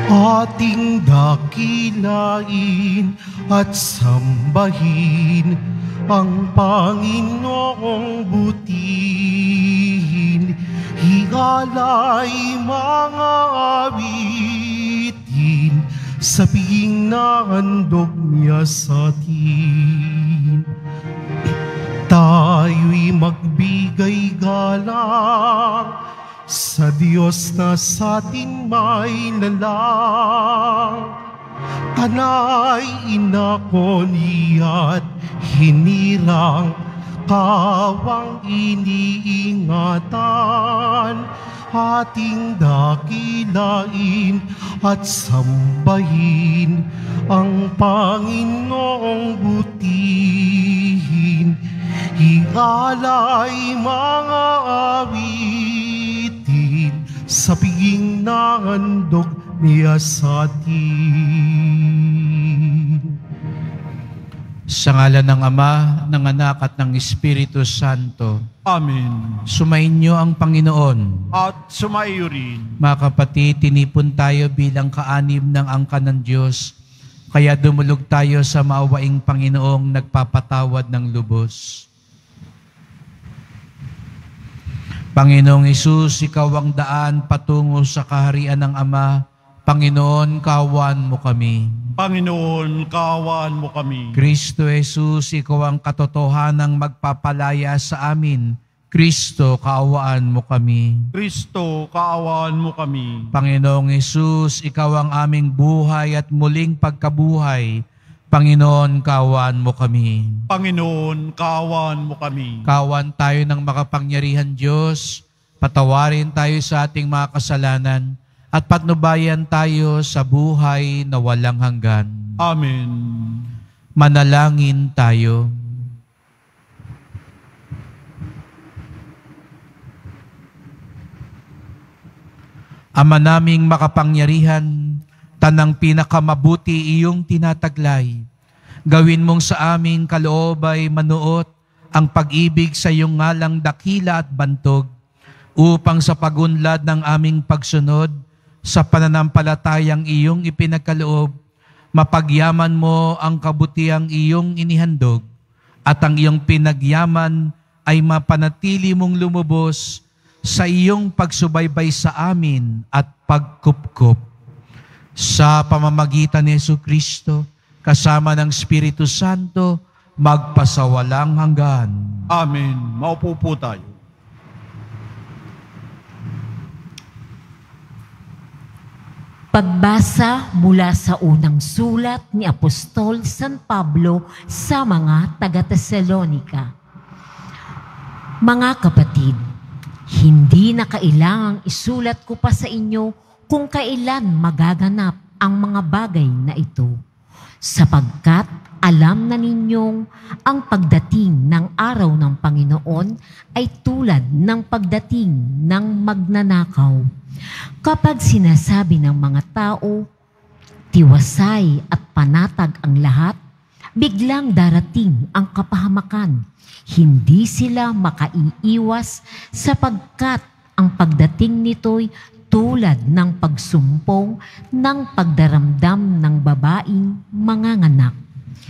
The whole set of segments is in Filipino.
Ating dakilain at sambahin ang Panginoong butihin. Higalay mga awitin sa piging na handog niya sa atin. Tayo'y magbigay galang sa Diyos na sa atin may lalang. Tanay inako niya't hinirang, kawang iniingatan. Ating dakilain at sambahin ang Panginoong butihin. Higalay mga awitin sa piging na handog niya sa atin. Sa ngalan ng Ama, ng Anak at ng Espiritu Santo. Amen. Sumainyo ang Panginoon. At sumaiyo rin. Mga kapatid, tinipon tayo bilang kaanib ng angkan ng Diyos. Kaya dumulog tayo sa maawaing Panginoong nagpapatawad ng lubos. Panginoong Hesus, Ikaw ang daan patungo sa kaharian ng Ama. Panginoon, kaawaan mo kami. Panginoon, kaawaan mo kami. Kristo Jesus, Ikaw ang katotohanang magpapalaya sa amin. Kristo, kaawaan mo kami. Kristo, kaawaan mo kami. Panginoong Hesus, Ikaw ang aming buhay at muling pagkabuhay. Panginoon, kaawaan mo kami. Panginoon, kaawaan mo kami. Kaawaan tayo ng makapangyarihan Diyos. Patawarin tayo sa ating mga kasalanan at patnubayan tayo sa buhay na walang hanggan. Amen. Manalangin tayo. Ama naming makapangyarihan, tanang pinakamabuti iyong tinataglay. Gawin mong sa aming kaloob ay manuot ang pag-ibig sa iyong ngalang dakila at bantog, upang sa pagunlad ng aming pagsunod sa pananampalatayang iyong ipinagkaloob, mapagyaman mo ang kabutiang iyong inihandog, at ang iyong pinagyaman ay mapanatili mong lumubos sa iyong pagsubaybay sa amin at pagkupkup. Sa pamamagitan ni Jesucristo, kasama ng Espiritu Santo, magpasawalang hanggan. Amen. Maupo po tayo. Pagbasa mula sa unang sulat ni Apostol San Pablo sa mga taga-Tesalonika. Mga kapatid, hindi na kailangang isulat ko pa sa inyo kung kailan magaganap ang mga bagay na ito, sapagkat alam na ninyong ang pagdating ng araw ng Panginoon ay tulad ng pagdating ng magnanakaw. Kapag sinasabi ng mga tao, tiwasay at panatag ang lahat, biglang darating ang kapahamakan. Hindi sila makaiiwas sapagkat ang pagdating nito'y tulad ng pagsumpong ng pagdaramdam ng babaeng manganganak.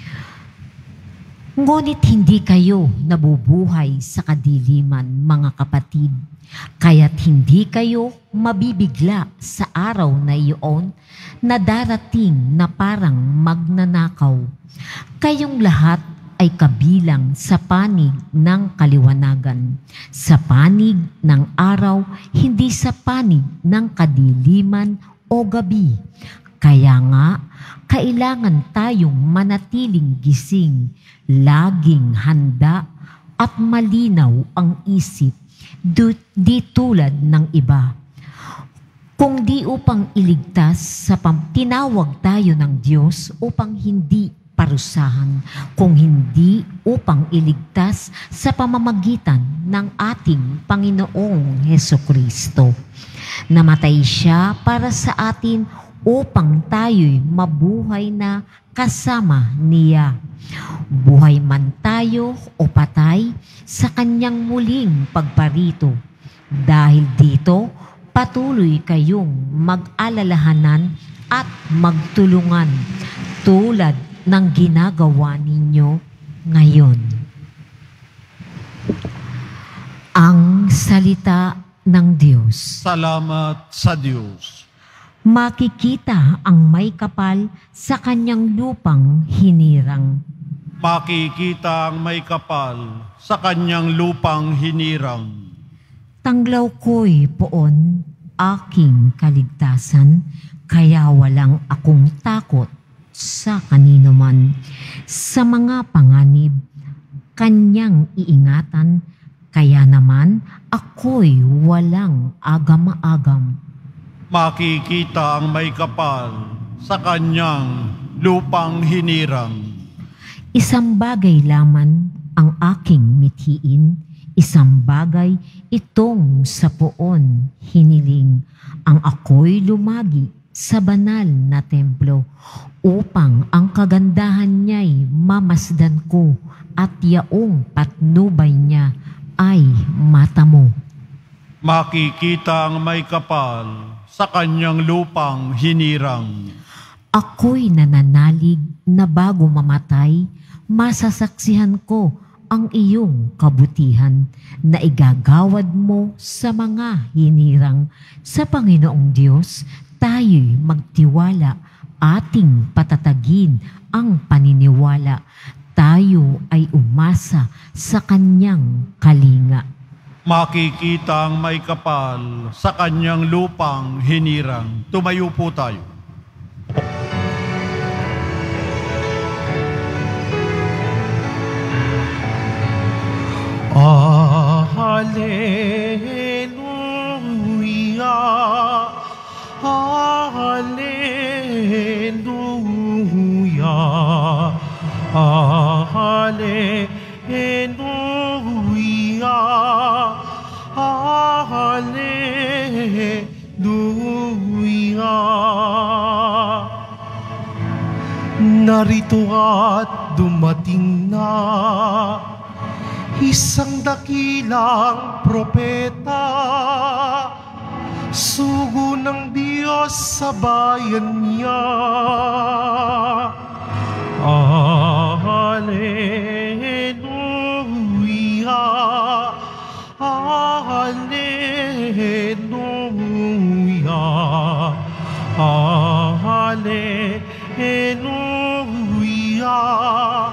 Ngunit hindi kayo nabubuhay sa kadiliman, mga kapatid, kaya't hindi kayo mabibigla sa araw na iyon na darating na parang magnanakaw. Kayong lahat ay kabilang sa panig ng kaliwanagan, sa panig ng araw, hindi sa panig ng kadiliman o gabi. Kaya nga, kailangan tayong manatiling gising, laging handa at malinaw ang isip, di tulad ng iba. Kung di upang iligtas, tinawag tayo ng Diyos upang hindi parusahan, kung hindi upang iligtas sa pamamagitan ng ating Panginoong Hesukristo. Namatay siya para sa atin upang tayo'y mabuhay na kasama niya. Buhay man tayo o patay sa kanyang muling pagparito. Dahil dito, patuloy kayong mag-alalahanan at magtulungan tulad ng ginagawa ninyo ngayon. Ang salita ng Diyos. Salamat sa Diyos. Makikita ang may kapal sa kanyang lupang hinirang. Makikita ang may kapal sa kanyang lupang hinirang. Tanglaw ko'y poon aking kaligtasan, kaya walang akong takot sa kanino man. Sa mga panganib, kanyang iingatan, kaya naman ako'y walang agam-agam. Makikita ang may kapal sa kanyang lupang hinirang. Isang bagay lamang ang aking mithiin, isang bagay itong sa poon hiniling, ang ako'y lumagi sa banal na templo, upang ang kagandahan niya'y mamasdan ko at yaong patnubay niya ay matamo. Makikita ang may kapal sa kanyang lupang hinirang. Ako'y nananalig na bago mamatay, masasaksihan ko ang iyong kabutihan na igagawad mo sa mga hinirang. Sa Panginoong Diyos, tayo'y magtiwala, ating patatagin ang paniniwala. Tayo ay umasa sa kanyang kalinga. Makikita ang may kapal sa kanyang lupang hinirang. Tumayo po tayo. Hallelujah, Hallelujah, Hallelujah, Hallelujah. Narito at dumating na isang dakilang propeta, sugo ng Diyos sa bayan niya. Hallelujah, Hallelujah, Hallelujah,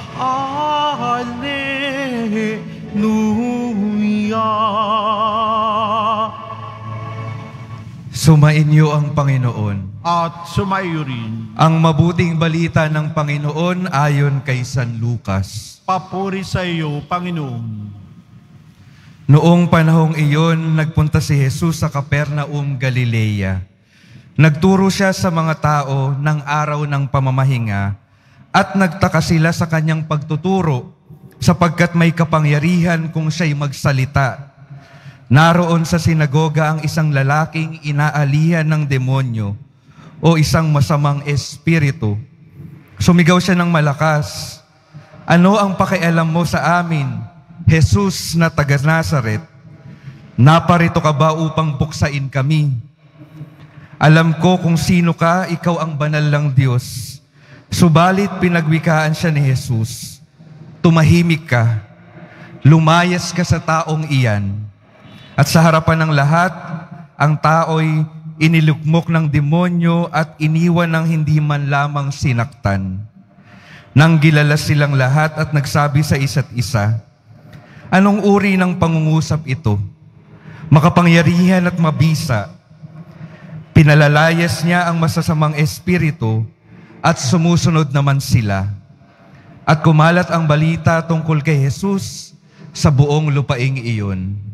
Hallelujah. Sumainyo ang Panginoon. At sumayo rin. Ang mabuting balita ng Panginoon ayon kay San Lucas. Papuri sa iyo, Panginoon. Noong panahong iyon, nagpunta si Jesus sa Capernaum, Galilea. Nagturo siya sa mga tao ng araw ng pamamahinga at nagtaka sila sa kanyang pagtuturo sapagkat may kapangyarihan kung siya'y magsalita. Naroon sa sinagoga ang isang lalaking inaalihan ng demonyo o isang masamang espiritu. Sumigaw siya ng malakas, "Ano ang pakialam mo sa amin, Jesus na taga Nazaret? Naparito ka ba upang buksain kami? Alam ko kung sino ka, ikaw ang banal ng Diyos." Subalit pinagwikaan siya ni Jesus, "Tumahimik ka, lumayas ka sa taong iyan." At sa harapan ng lahat, ang tao'y inilugmok ng demonyo at iniwan ng hindi man lamang sinaktan. Nang gilala silang lahat at nagsabi sa isa't isa, "Anong uri ng pangungusap ito? Makapangyarihan at mabisa. Pinalalayas niya ang masasamang espiritu at sumusunod naman sila." At kumalat ang balita tungkol kay Jesus sa buong lupaing iyon.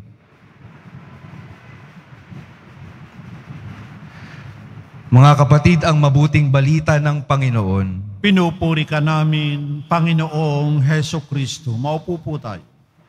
Mga kapatid, ang mabuting balita ng Panginoon. Pinupuri ka namin, Panginoong Heso Kristo. Maupo po tayo.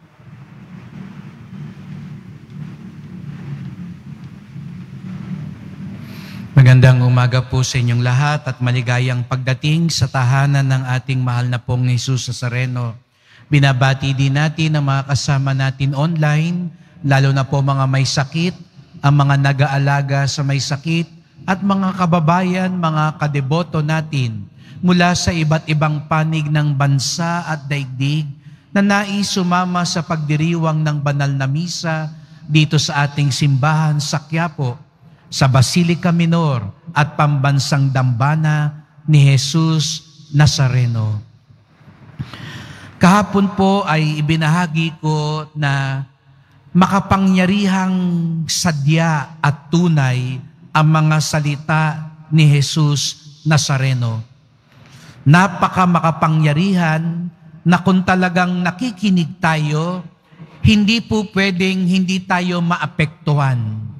Magandang umaga po sa inyong lahat at maligayang pagdating sa tahanan ng ating mahal na pong Jesus Nazareno. Binabati din natin ang mga kasama natin online, lalo na po mga may sakit, ang mga nag-aalaga sa may sakit, at mga kababayan, mga kadeboto natin mula sa iba't ibang panig ng bansa at daigdig na nais sumama sa pagdiriwang ng banal na misa dito sa ating simbahan sa Quiapo, sa Basilica Minor at Pambansang Dambana ni Jesus Nazareno. Kahapon po ay ibinahagi ko na makapangyarihang sadya at tunay ang mga salita ni Jesus Nazareno. Napaka makapangyarihan na kung talagang nakikinig tayo, hindi po pwedeng hindi tayo maapektuhan.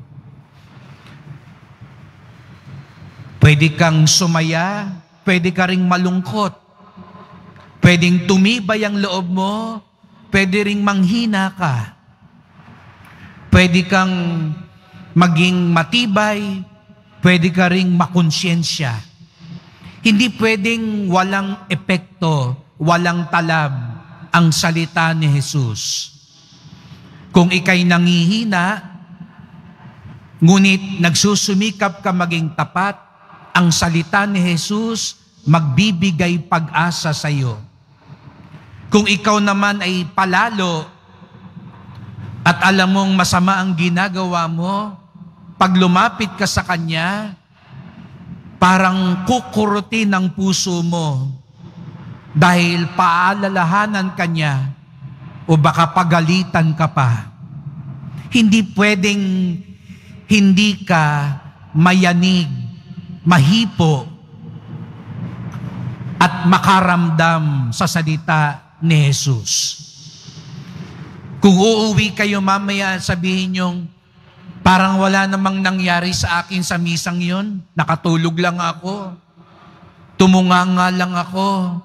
Pwede kang sumaya, pwede ka ring malungkot, pwedeng tumibay ang loob mo, pwede ring manghina ka. Pwede kang maging matibay, pwede ka ring makonsyensya. Hindi pwedeng walang epekto, walang talab ang salita ni Jesus. Kung ika'y nangihina, ngunit nagsusumikap ka maging tapat, ang salita ni Jesus magbibigay pag-asa sa iyo. Kung ikaw naman ay palalo at alam mong masama ang ginagawa mo, pag lumapit ka sa Kanya, parang kukurutin ang puso mo dahil paalalahanan ka niya o baka pagalitan ka pa. Hindi pwedeng hindi ka mayanig, mahipo, at makaramdam sa salita ni Jesus. Kung uuwi kayo mamaya, sabihin niyong, parang wala namang nangyari sa akin sa misang yun. Nakatulog lang ako. Tumunganga lang ako.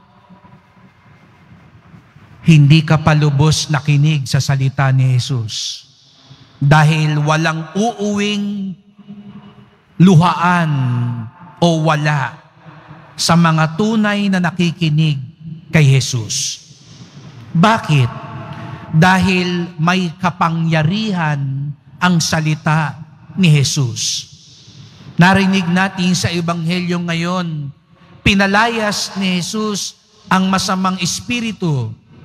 Hindi ka palubos nakinig sa salita ni Jesus. Dahil walang uuwing luhaan o wala sa mga tunay na nakikinig kay Jesus. Bakit? Dahil may kapangyarihan ang salita ni Jesus. Narinig natin sa Ebanghelyo ngayon, pinalayas ni Jesus ang masamang espiritu.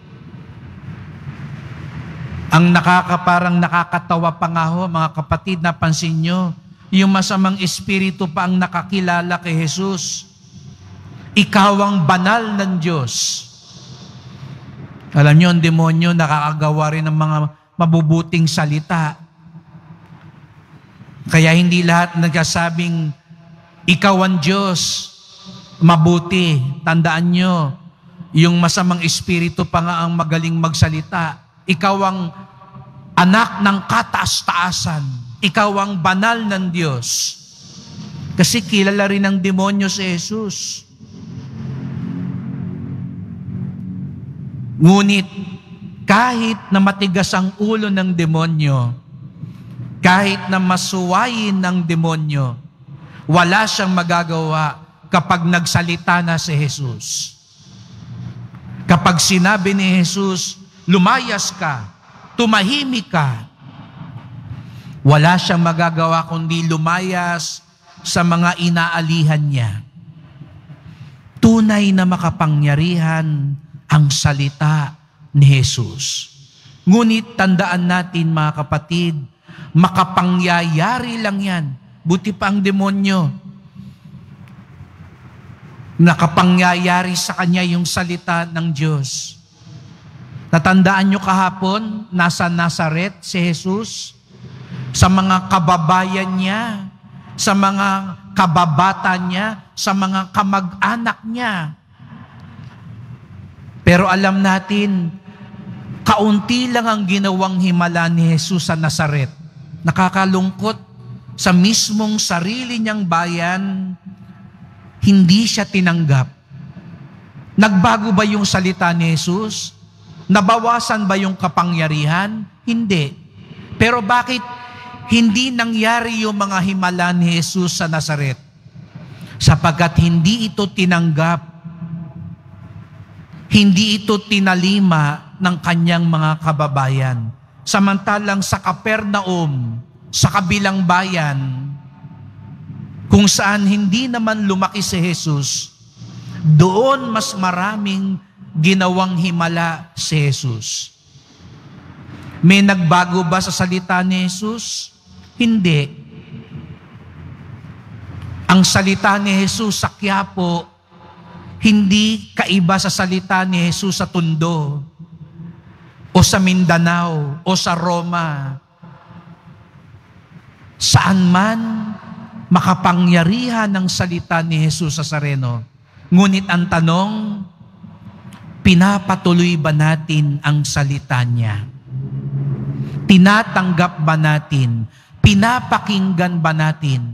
Ang parang nakakatawa pa nga ho, mga kapatid, napansin nyo, yung masamang espiritu pa ang nakakilala kay Jesus. Ikaw ang banal ng Diyos. Alam nyo, ang demonyo nakakagawa rin ng mga mabubuting salita. Kaya hindi lahat nagsasabing, ikaw ang Diyos, mabuti. Tandaan nyo, yung masamang espiritu pa nga ang magaling magsalita. Ikaw ang anak ng kataas-taasan. Ikaw ang banal ng Diyos. Kasi kilala rin ng demonyo si Jesus. Ngunit kahit na matigas ang ulo ng demonyo, kahit na masuwayin ng demonyo, wala siyang magagawa kapag nagsalita na si Jesus. Kapag sinabi ni Jesus, lumayas ka, tumahimik ka, wala siyang magagawa kundi lumayas sa mga inaalihan niya. Tunay na makapangyarihan ang salita ni Jesus. Ngunit tandaan natin, mga kapatid, makapangyayari lang yan. Buti pa ang demonyo. Nakapangyayari sa kanya yung salita ng Diyos. Natandaan nyo kahapon, nasa Nazaret si Jesus, sa mga kababayan niya, sa mga kababata niya, sa mga kamag-anak niya. Pero alam natin, kaunti lang ang ginawang himala ni Jesus sa Nazaret. Nakakalungkot, sa mismong sarili niyang bayan, hindi siya tinanggap. Nagbago ba yung salita ni Jesus? Nabawasan ba yung kapangyarihan? Hindi. Pero bakit hindi nangyari yung mga himala ni Jesus sa Nazaret? Sapagkat hindi ito tinanggap, hindi ito tinalima ng kanyang mga kababayan. Samantalang sa Capernaum, sa kabilang bayan, kung saan hindi naman lumaki si Jesus, doon mas maraming ginawang himala si Jesus. May nagbago ba sa salita ni Jesus? Hindi. Ang salita ni Jesus sa Quiapo, hindi kaiba sa salita ni Jesus sa Tondo, o sa Mindanao, o sa Roma. Saan man makapangyarihan ng salita ni Jesus sa Nazareno. Ngunit ang tanong, pinapatuloy ba natin ang salita niya? Tinatanggap ba natin? Pinapakinggan ba natin?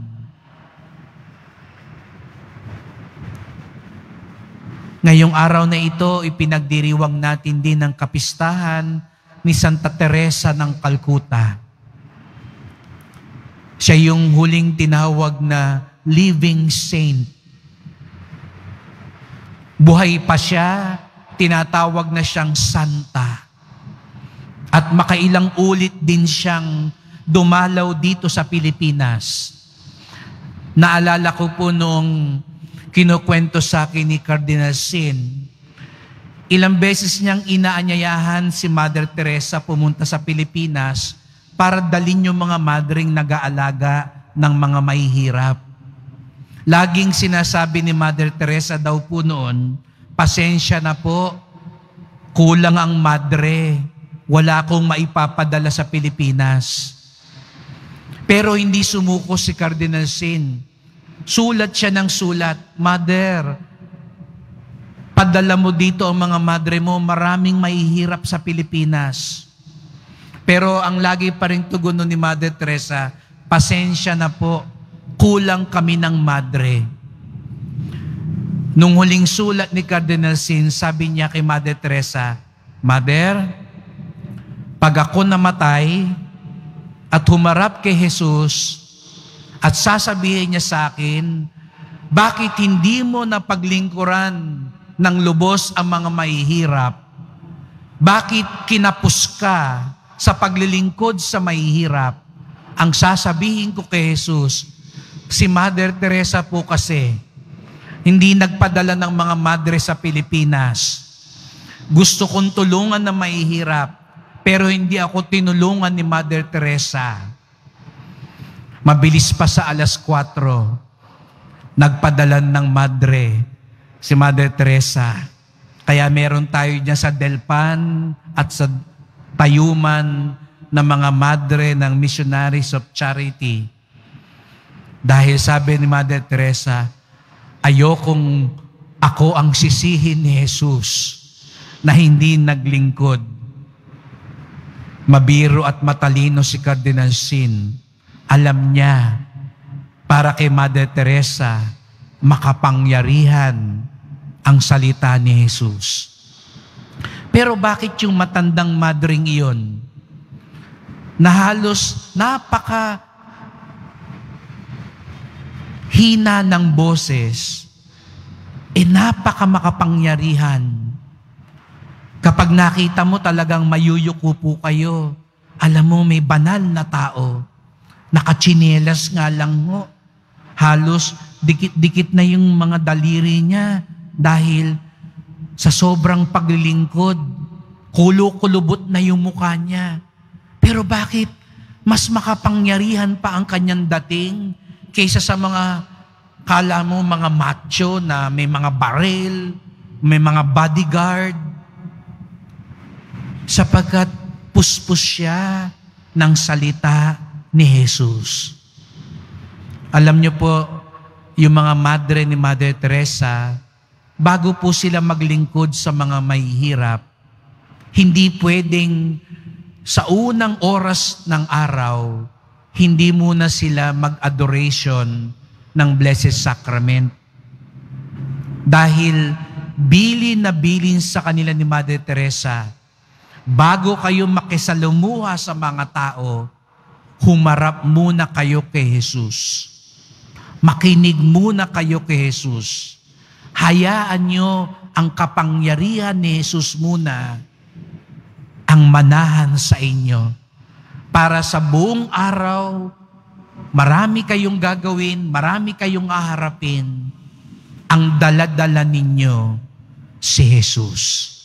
Ngayong araw na ito, ipinagdiriwang natin din ang kapistahan ni Santa Teresa ng Calcutta. Siya yung huling tinawag na living saint. Buhay pa siya, tinatawag na siyang santa. At makailang ulit din siyang dumalaw dito sa Pilipinas. Naalala ko po nung kinukwento sa akin ni Cardinal Sin, ilang beses niyang inaanyayahan si Mother Teresa pumunta sa Pilipinas para dalhin yung mga madring nag-aalaga ng mga mahihirap. Laging sinasabi ni Mother Teresa daw po noon, pasensya na po, kulang ang madre, wala akong maipapadala sa Pilipinas. Pero hindi sumuko si Cardinal Sin. Sulat siya ng sulat, Mother, padala mo dito ang mga madre mo, maraming mahihirap sa Pilipinas. Pero ang lagi pa rin tugon ni Mother Teresa, pasensya na po, kulang kami ng madre. Nung huling sulat ni Cardinal Sin, sabi niya kay Mother Teresa, Mother, pag ako namatay at humarap kay Jesus, at sasabihin niya sa akin, bakit hindi mo napaglingkuran ng lubos ang mga mahihirap? Bakit kinapos ka sa paglilingkod sa mahihirap? Ang sasabihin ko kay Jesus, si Mother Teresa po kasi, hindi nagpadala ng mga madre sa Pilipinas. Gusto kong tulungan na mahihirap, pero hindi ako tinulungan ni Mother Teresa. Mabilis pa sa 4:00, nagpadala ng madre si Mother Teresa. Kaya meron tayo dyan sa Delpan at sa Tayuman ng mga madre ng Missionaries of Charity. Dahil sabi ni Mother Teresa, ayokong ako ang sisihin ni Jesus na hindi naglingkod. Mabiro at matalino si Cardinal Sin. Alam niya, para kay Mother Teresa, makapangyarihan ang salita ni Jesus. Pero bakit yung matandang madring iyon, na halos hina ng boses, napaka makapangyarihan. Kapag nakita mo talagang mayuyuko po kayo, alam mo may banal na tao, nakachinelas nga lang ho. Halos dikit-dikit na yung mga daliri niya dahil sa sobrang paglilingkod, kulo-kulubot na yung mukha niya. Pero bakit mas makapangyarihan pa ang kanyang dating kaysa sa mga, kala mo, mga macho na may mga baril, may mga bodyguard? Sapagkat puspos siya ng salita ni Jesus. Alam niyo po, yung mga madre ni Mother Teresa, bago po sila maglingkod sa mga mahihirap, hindi pwedeng sa unang oras ng araw, hindi muna sila mag-adoration ng Blessed Sacrament. Dahil bilin na bilin sa kanila ni Mother Teresa, bago kayo makisalumuha sa mga tao, humarap muna kayo kay Jesus. Makinig muna kayo kay Jesus. Hayaan nyo ang kapangyarihan ni Jesus muna ang manahan sa inyo para sa buong araw Marami kayong gagawin, marami kayong aharapin. Ang dala-dala ninyo, si Jesus.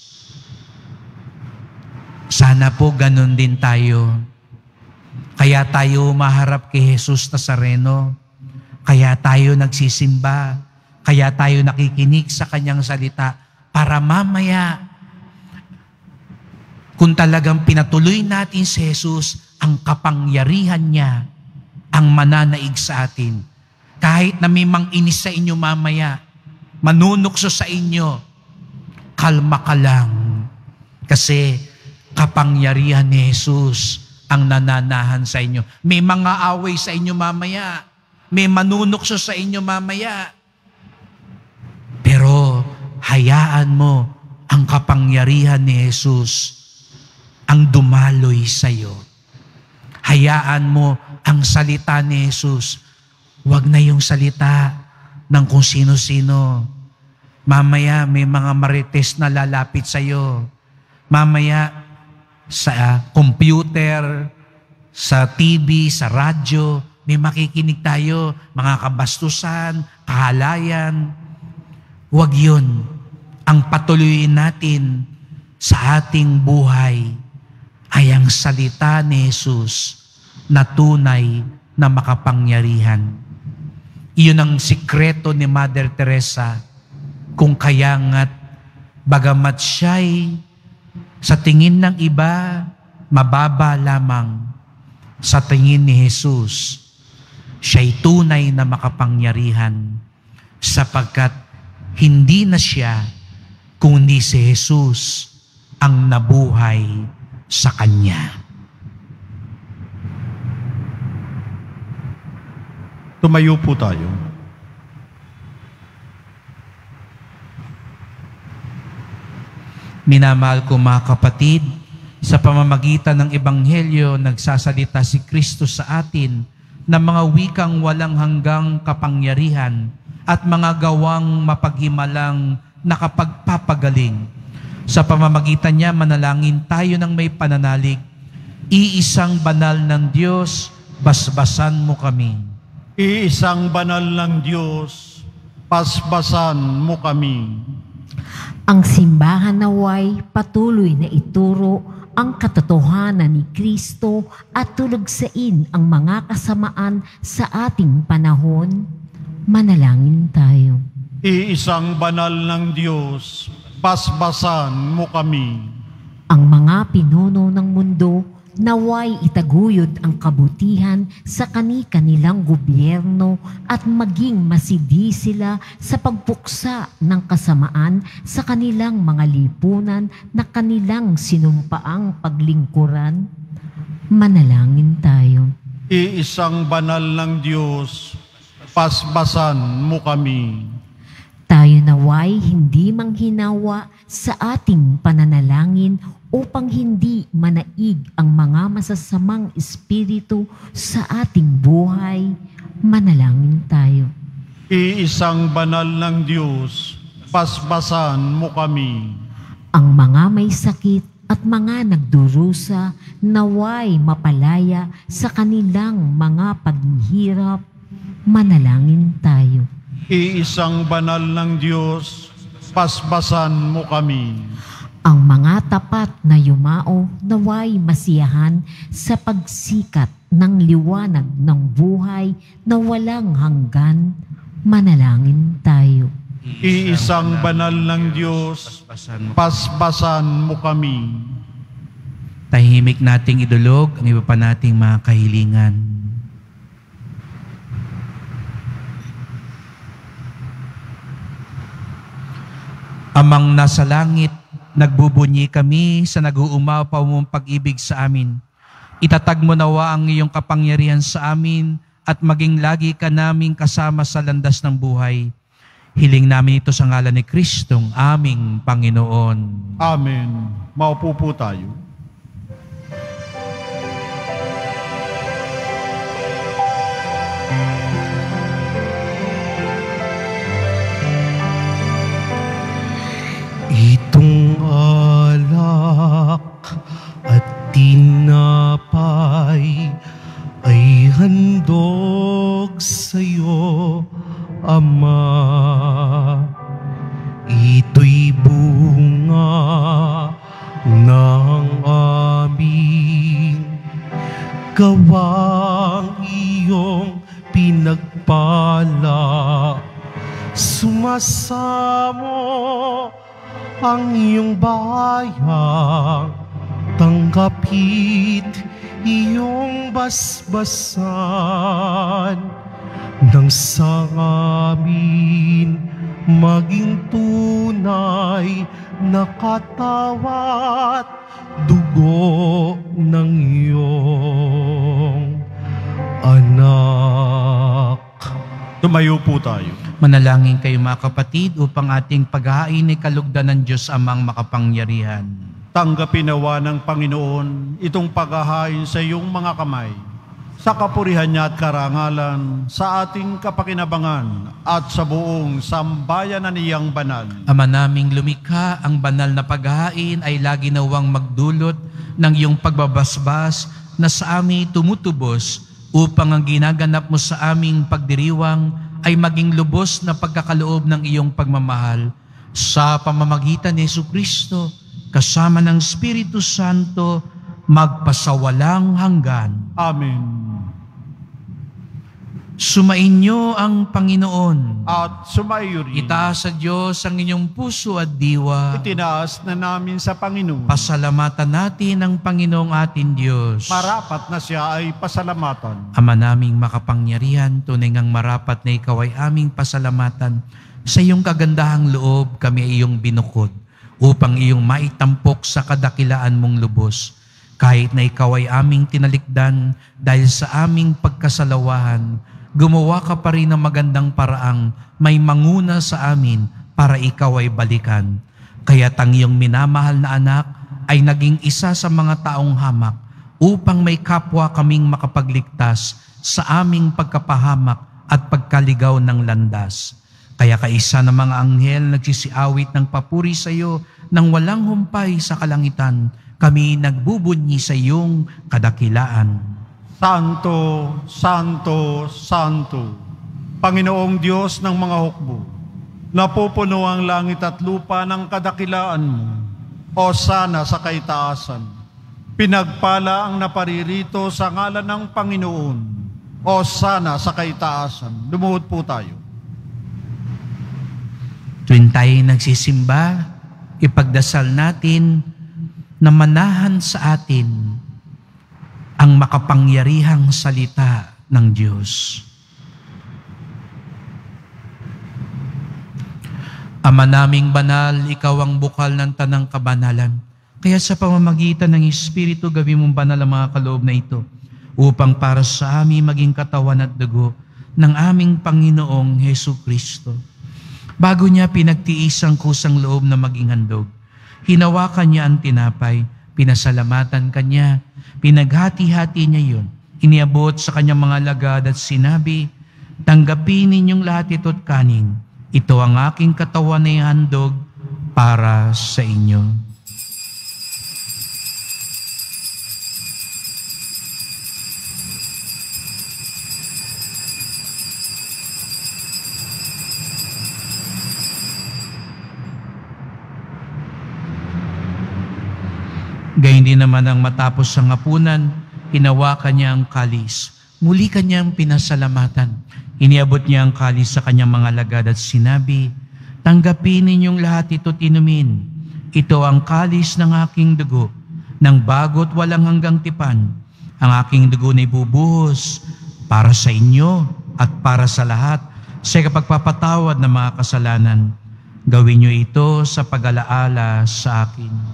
Sana po ganun din tayo. Kaya tayo maharap kay Jesus Nazareno. Kaya tayo nagsisimba. Kaya tayo nakikinig sa kanyang salita. Para mamaya, kung talagang pinatuloy natin si Jesus, ang kapangyarihan niya ang mananaig sa atin. Kahit na may mang-inis sa inyo mamaya, manunukso sa inyo, kalma ka lang. Kasi kapangyarihan ni Jesus ang nananahan sa inyo. May mga away sa inyo mamaya. May manunukso sa inyo mamaya. Pero hayaan mo ang kapangyarihan ni Jesus ang dumaloy sa iyo. Hayaan mo ang salita ni Jesus. Huwag na yung salita ng kung sino-sino. Mamaya may mga marites na lalapit sa iyo. Mamaya sa computer, sa TV, sa radyo, may makikinig tayo, mga kabastusan, kahalayan. Huwag yun. Ang patuloyin natin sa ating buhay ay ang salita ni Jesus na tunay na makapangyarihan. Iyon ang sikreto ni Mother Teresa, kung kaya nga't bagamat siya'y sa tingin ng iba mababa lamang, sa tingin ni Jesus siya'y tunay na makapangyarihan, sapagkat hindi na siya kundi si Jesus ang nabuhay sa Kanya. Tumayo po tayo. Minamahal ko mga kapatid, sa pamamagitan ng Ebanghelyo, nagsasalita si Kristo sa atin ng mga wikang walang hanggang kapangyarihan at mga gawang mapaghimalang nakapagpapagaling. Sa pamamagitan niya, manalangin tayo ng may pananalig. Iisang banal ng Diyos, basbasan mo kami. Iisang banal ng Diyos, pasbasan mo kami. Ang simbahan naway patuloy na ituro ang katotohanan ni Kristo at tulugsain ang mga kasamaan sa ating panahon. Manalangin tayo. Iisang banal ng Diyos, pasbasan mo kami. Ang mga pinuno ng mundo naway itaguyod ang kabutihan sa kani-kanilang gobyerno at maging masidi sila sa pagpuksa ng kasamaan sa kanilang mga lipunan na kanilang sinumpaang paglingkuran. Manalangin tayo. Iisang banal ng Diyos, pasbasan mo kami. Tayo naway hindi manghinawa sa ating pananalangin upang hindi manaig ang mga masasamang espiritu sa ating buhay. Manalangin tayo. Iisang banal ng Diyos, pasbasan mo kami. Ang mga may sakit at mga nagdurusa naway mapalaya sa kanilang mga paghihirap. Manalangin tayo. Iisang banal ng Diyos, pasbasan mo kami. Ang mga tapat na yumao naway masiyahan sa pagsikat ng liwanag ng buhay na walang hanggan. Manalangin tayo. Iisang banal ng Diyos, pasbasan mo kami. Tahimik nating idulog ang iba pa nating mga kahilingan. Amang nasa langit, nagbubunyi kami sa nag-uumapaw mong pag-ibig sa amin. Itatag mo nawa ang iyong kapangyarihan sa amin at maging lagi ka naming kasama sa landas ng buhay. Hiling namin ito sa ngalan ni Kristong aming Panginoon. Amen. Maupo po tayo. Itong alak at tinapay ay handog Ama. Ito'y bunga ng aming gawang iyong pinagpala. Sumasamo ang iyong bayang, tanggapit iyong basbasan, nang sa amin maging tunay na katawat dugo ng iyong anak. Tumayo po tayo. Manalangin kayo mga kapatid upang ating paghahain ay kalugdan ng Diyos Amang makapangyarihan. Tanggapin nawa ng Panginoon itong paghahain sa iyong mga kamay, sa kapurihan niya at karangalan, sa ating kapakinabangan at sa buong sambayanan niyang banal. Ama naming lumikha, ang banal na paghahain ay lagi nawang magdulot ng iyong pagbabasbas na sa amin tumutubos, upang ang ginaganap mo sa aming pagdiriwang ay maging lubos na pagkakaloob ng iyong pagmamahal. Sa pamamagitan ni Jesucristo, kasama ng Espiritu Santo, magpasawalang hanggan. Amen. Sumainyo ang Panginoon. At sumaiyo rin. Itaas sa Diyos ang inyong puso at diwa. Itinaas na namin sa Panginoon. Pasalamatan natin ang Panginoong ating Diyos. Marapat na siya ay pasalamatan. Ama naming makapangyarihan, tunay ngang marapat na ikaw ay aming pasalamatan. Sa iyong kagandahang loob kami ay iyong binukod, upang iyong maitampok sa kadakilaan mong lubos. Kahit na ikaw ay aming tinalikdan dahil sa aming pagkasalawahan, gumawa ka pa rin ng magandang paraang may manguna sa amin para ikaw ay balikan. Kaya't ang iyong minamahal na anak ay naging isa sa mga taong hamak upang may kapwa kaming makapagligtas sa aming pagkapahamak at pagkaligaw ng landas. Kaya kaisa ng mga anghel nagsisiawit ng papuri sa iyo nang walang humpay sa kalangitan, kami nagbubunyi sa iyong kadakilaan. Santo, Santo, Santo, Panginoong Diyos ng mga hukbo, napupuno ang langit at lupa ng kadakilaan mo. Hosana sa kaitaasan. Pinagpala ang naparirito sa ngalan ng Panginoon. Hosana sa kaitaasan. Lumuhod po tayo. Tuwing tayo nagsisimba, ipagdasal natin na manahan sa atin ang makapangyarihang salita ng Diyos. Ama naming banal, ikaw ang bukal ng tanang kabanalan. Kaya sa pamamagitan ng Espiritu, gawin mong banal ang mga kaloob na ito, upang para sa amin maging katawan at dugo ng aming Panginoong Jesucristo. Bago niya pinagtiis ang kusang loob na maging handog, hinawakan niya ang tinapay, pinasalamatan kanya, pinaghati-hati niya yun, iniabot sa kanyang mga lagad at sinabi, tanggapin ninyong lahat ito't kanin. Ito ang aking katawan na ihandog para sa inyo. Gayun din naman ang matapos ang hapunan, hinawakan niya ang kalis. Muli kanyang pinasalamatan. Iniabot niya ang kalis sa kanyang mga lagad at sinabi, tanggapin ninyong lahat ito't inumin. Ito ang kalis ng aking dugo, ng bago't walang hanggang tipan. Ang aking dugo na ibubuhos para sa inyo at para sa lahat sa kapagpapatawad ng mga kasalanan. Gawin niyo ito sa pag-alaala sa akin.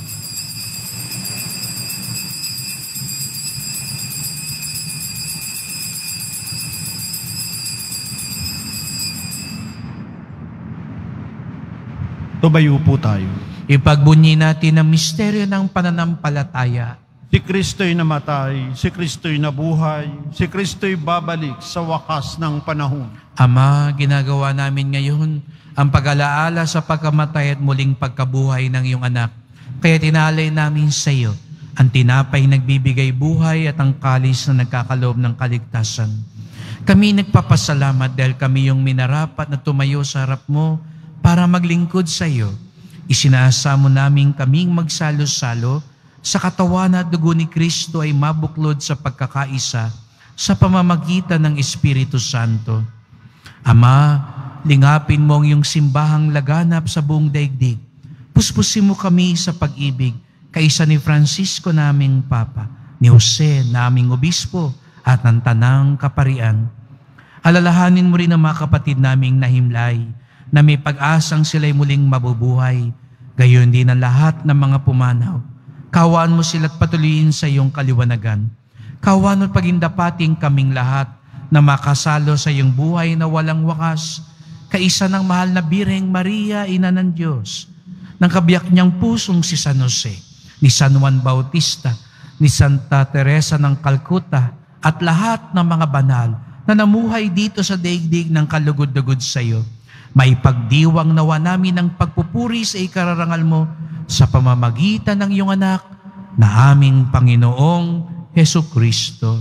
Tumayo po tayo. Ipagbunyi natin ang misteryo ng pananampalataya. Si Kristo'y namatay, si Kristo'y nabuhay, si Kristo'y babalik sa wakas ng panahon. Ama, ginagawa namin ngayon ang pag-alaala sa pagkamatay at muling pagkabuhay ng iyong anak. Kaya tinalay namin sa iyo ang tinapay nagbibigay buhay at ang kalis na nagkakaloob ng kaligtasan. Kami nagpapasalamat dahil kami yung minarapat na tumayo sa harap mo para maglingkod sa iyo. Isinasa mo namin kaming magsalo-salo sa katawan at dugo ni Kristo ay mabuklod sa pagkakaisa sa pamamagitan ng Espiritu Santo. Ama, lingapin mo ang iyong simbahang laganap sa buong daigdig. Puspusin mo kami sa pag-ibig kaisa ni Francisco naming Papa, ni Jose naming Obispo at ng Tanang Kaparian. Alalahanin mo rin ang mga kapatid naming nahimlay na may pag-asang sila'y muling mabubuhay, gayon din ang lahat ng mga pumanaw. Kawaan mo sila't patuloyin sa iyong kaliwanagan. Kawaan mo't pagindapating kaming lahat na makasalo sa iyong buhay na walang wakas, kaisa ng mahal na Birheng Maria, Ina ng Diyos, ng kabiyak niyang pusong si San Jose, ni San Juan Bautista, ni Santa Teresa ng Calcutta, at lahat ng mga banal na namuhay dito sa daigdig ng kalugod-lugod sa iyo. May pagdiwang nawa namin ng pagpupuri sa ikararangal mo sa pamamagitan ng iyong anak na aming Panginoong Hesukristo.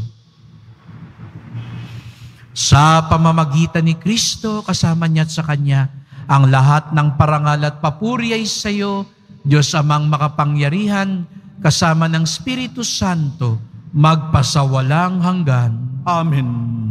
Sa pamamagitan ni Kristo, kasama niya at sa Kanya, ang lahat ng parangal at papuri ay sa iyo, Diyos Amang makapangyarihan, kasama ng Espiritu Santo, magpasawalang hanggan. Amen.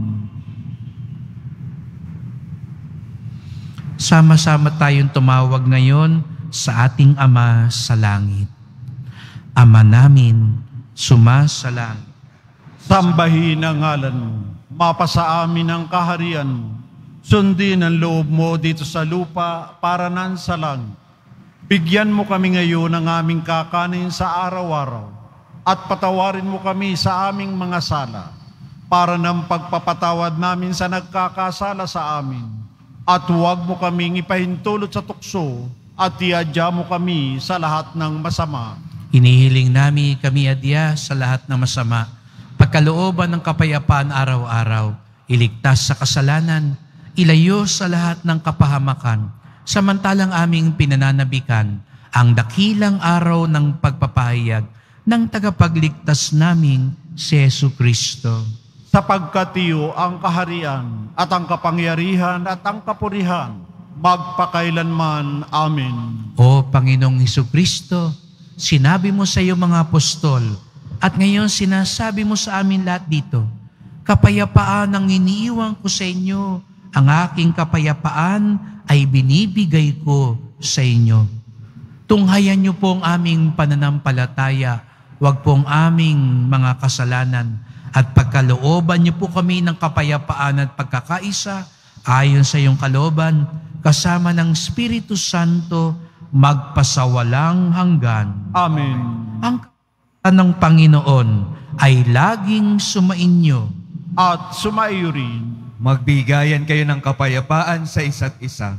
Sama-sama tayong tumawag ngayon sa ating Ama sa langit. Ama namin, sumasalangit. Sambahin ang ngalan mo. Mapasa amin ang kaharian mo. Sundin ang loob mo dito sa lupa para nan sa langit. Bigyan mo kami ngayon ng aming kakanin sa araw-araw at patawarin mo kami sa aming mga sala para ng pagpapatawad namin sa nagkakasala sa amin. At huwag mo kaming ipahintulot sa tukso at iadya mo kami sa lahat ng masama. Inihiling namin kami adya sa lahat ng masama, pagkalooban ng kapayapaan araw-araw, iligtas sa kasalanan, ilayo sa lahat ng kapahamakan, samantalang aming pinananabikan ang dakilang araw ng pagpapahayag ng tagapagligtas naming si Jesucristo. Sapagkat iyo ang kaharian at ang kapangyarihan at ang kapurihan, magpakailanman. Amen. O Panginoong Jesucristo, sinabi mo sa iyo mga apostol, at ngayon sinasabi mo sa amin lahat dito, kapayapaan ang iniiwan ko sa inyo, ang aking kapayapaan ay binibigay ko sa inyo. Tunghayan niyo po ang aming pananampalataya, wag pong aming mga kasalanan, at pagkalooban niyo po kami ng kapayapaan at pagkakaisa, ayon sa iyong kalooban, kasama ng Espiritu Santo, magpasawalang hanggan. Amen. Ang kapayapaan ng Panginoon ay laging sumainyo. At sumaiyo rin. Magbigayan kayo ng kapayapaan sa isa't isa.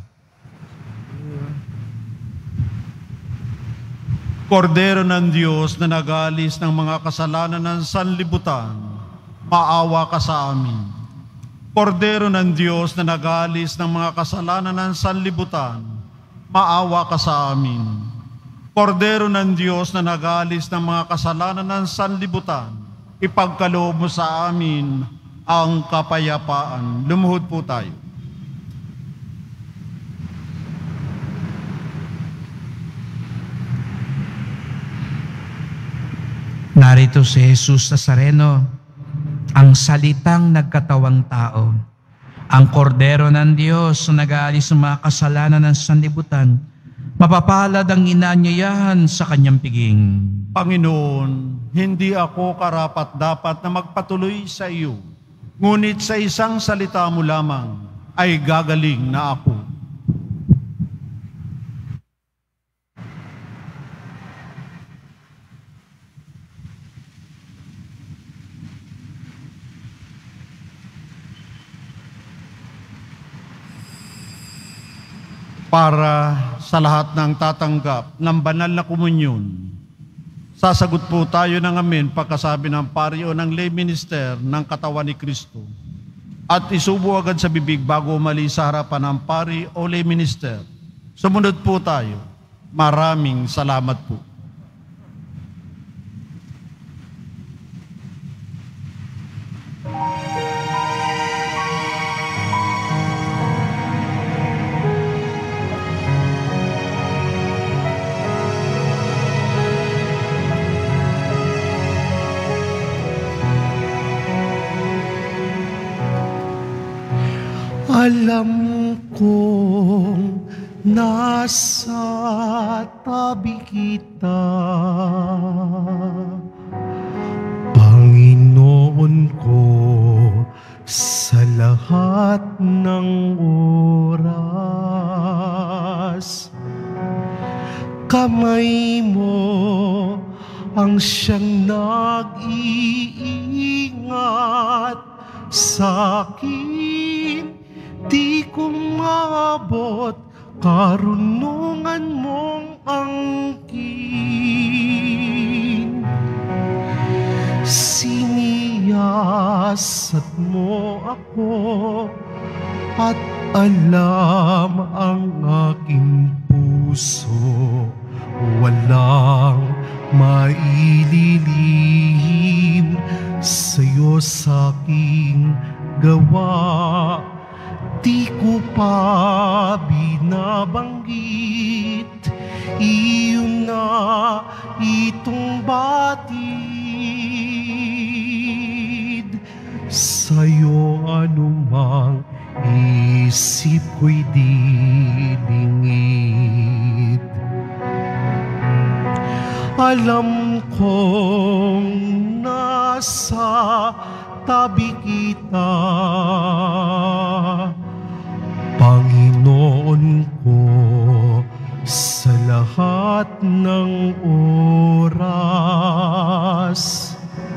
Kordero ng Diyos na nag-aalis ng mga kasalanan ng sanlibutan, maawa ka sa amin. Kordero ng Diyos na nag-aalis ng mga kasalanan ng sanlibutan, maawa ka sa amin. Kordero ng Diyos na nag-aalis ng mga kasalanan ng sanlibutan, ipagkaloob mo sa amin ang kapayapaan. Lumuhod po tayo. Narito si Jesus Nazareno, ang salitang nagkatawang tao, ang kordero ng Diyos na nag-aalis ng mga kasalanan ng sanlibutan, mapapalad ang inaanyayahan sa kanyang piging. Panginoon, hindi ako karapat-dapat na magpatuloy sa iyo, ngunit sa isang salita mo lamang ay gagaling na ako. Para sa lahat ng tatanggap ng banal na komunyon, sasagot po tayo ng amen pagkasabi ng pari o ng lay minister ng katawan ni Kristo. At isubo agad sa bibig bago umalis sa harapan ng pari o lay minister. Sumunod po tayo. Maraming salamat po. Alam kong nasa tabi kita, Panginoon ko, sa lahat ng oras. Kamay mo ang siyang nag-iingat sa akin. Di ko maabot karunungan mong angkin. Siniyasat mo ako at alam ang aking puso. Walang maililihim sa'yo sa aking gawa. Di ko pa binabanggit iyon na itong batid. Sa'yo anumang isip ko'y dilingid. Alam kong nasa tabi kita, Panginoon ko, sa lahat ng oras.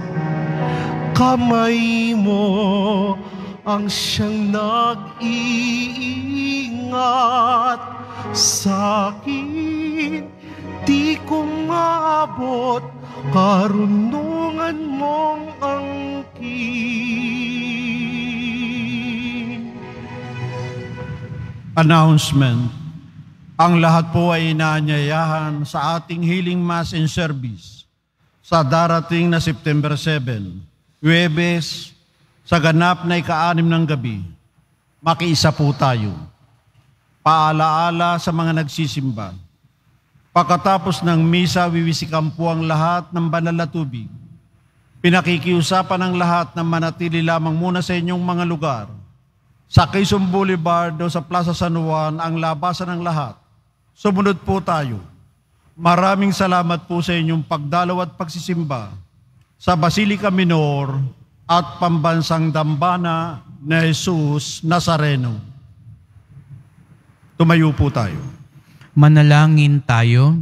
Kamay mo ang siyang nag-iingat sa akin. Di ko maabot karunungan mong angkin. Announcement. Ang lahat po ay inaanyayahan sa ating Healing Mass and Service sa darating na September 7, Huwebes, sa ganap na ika-6 ng gabi. Makiisa po tayo. Paalaala sa mga nagsisimba. Pagkatapos ng misa, wiwisikan po ang lahat ng banal na tubig. Pinakikiusapan ng lahat na manatili lamang muna sa inyong mga lugar. Sa Quezon Boulevard o sa Plaza San Juan, ang labasan ng lahat. Sumunod po tayo. Maraming salamat po sa inyong pagdalaw at pagsisimba sa Basilica Minor at Pambansang Dambana ni Jesus Nazareno. Tumayo po tayo. Manalangin tayo.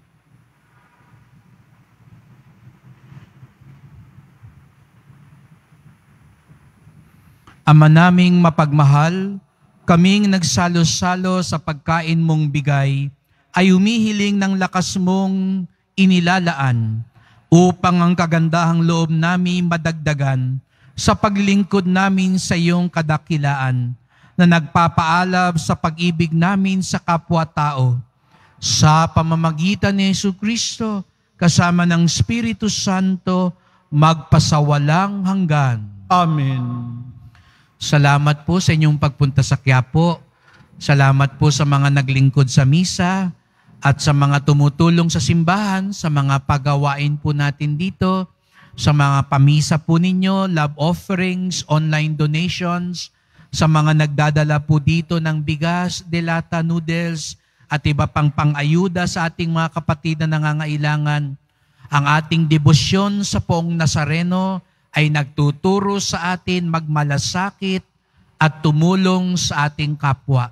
Ama naming mapagmahal, kaming nagsalo-salo sa pagkain mong bigay, ay humihiling ng lakas mong inilalaan upang ang kagandahang loob namin madagdagan sa paglingkod namin sa iyong kadakilaan na nagpapaalab sa pag-ibig namin sa kapwa-tao. Sa pamamagitan ni Jesucristo, kasama ng Espiritu Santo, magpasawalang hanggan. Amen. Salamat po sa inyong pagpunta sa Quiapo. Salamat po sa mga naglingkod sa misa at sa mga tumutulong sa simbahan, sa mga pagawain po natin dito, sa mga pamisa po ninyo, love offerings, online donations, sa mga nagdadala po dito ng bigas, delata, noodles, at iba pang pang-ayuda sa ating mga kapatid na nangangailangan. Ang ating debosyon sa Poong Nazareno ay nagtuturo sa atin magmalasakit at tumulong sa ating kapwa.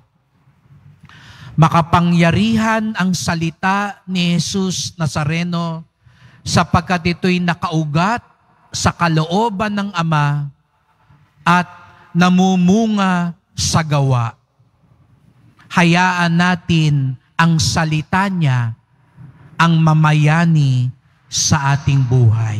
Makapangyarihan ang salita ni Jesus Nazareno sapagkat ito'y nakaugat sa kalooban ng Ama at namumunga sa gawa. Hayaan natin ang salita niya ang mamayani sa ating buhay.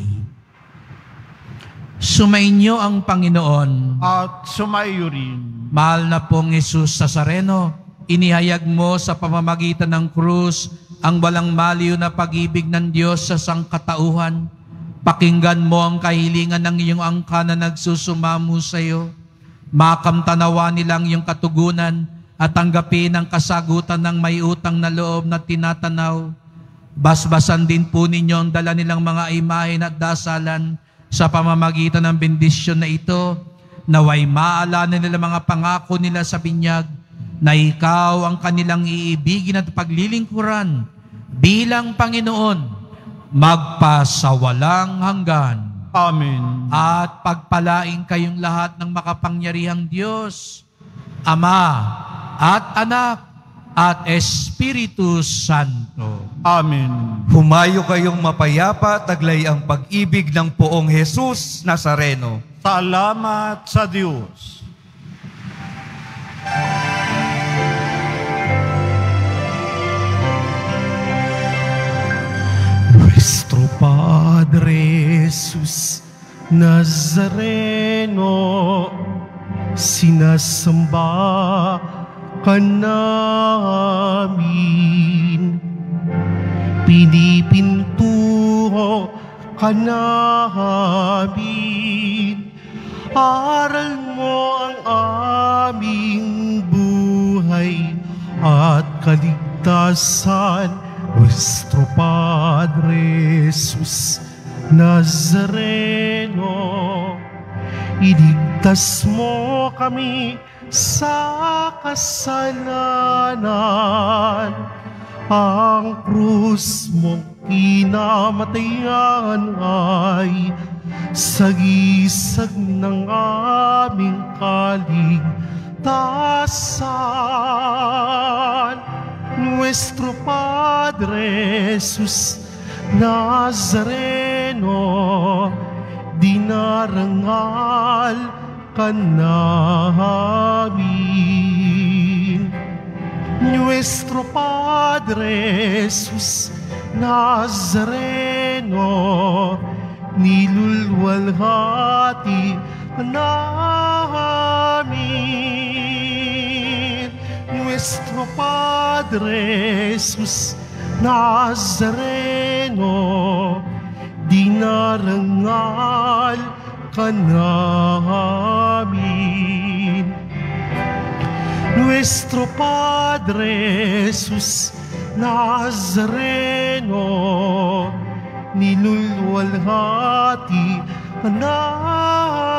Sumainyo ang Panginoon. At sumayo rin. Mahal na pong Jesus Nazareno, inihayag mo sa pamamagitan ng krus ang walang maliw na pag-ibig ng Diyos sa sangkatauhan. Pakinggan mo ang kahilingan ng iyong angka na nagsusumamo sa iyo. Makamtanawa nilang iyong katugunan at tanggapin ang kasagutan ng may utang na loob na tinatanaw. Basbasan din po ninyo ang dala nilang mga imahen at dasalan sa pamamagitan ng bendisyon na ito. naway maalala nila mga pangako nila sa binyag, na ikaw ang kanilang iibigin at paglilingkuran bilang Panginoon, magpasawalang hanggan. Amen. At pagpalain kayong lahat ng makapangyarihang Diyos, Ama at Anak at Espiritu Santo. Amen. Humayo kayong mapayapa, taglay ang pag-ibig ng Poong Jesus Nazareno. Salamat sa Diyos. Nuestro Padre Jesus Nazareno, sinasamba ka namin, pinipintuho ka namin, aral mo ang aming buhay at kaligtasan. Nuestro Padre Jesus Nazareno, iligtas mo kami sa kasalanan. Ang krus mong kinamatayan ay sagisag ng aming kaligtasan. Nuestro Padre Jesus Nazareno, dinarangal ka namin. Nuestro Padre Jesus Nazareno, nilulwalhati ka namin. Nuestro Padre Jesus Nazareno, dinarangal ka namin. Nuestro Padre Jesus Nazareno, nilulwalhati ka namin.